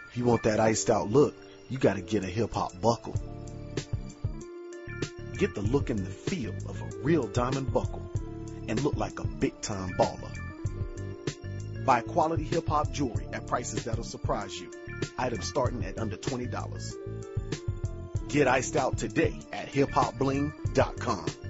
If you want that iced out look, you gotta get a hip hop buckle. Get the look and the feel of a real diamond buckle and look like a big time baller. Buy quality hip hop jewelry at prices that'll surprise you. Items starting at under $20. Get iced out today at hiphopbling.com.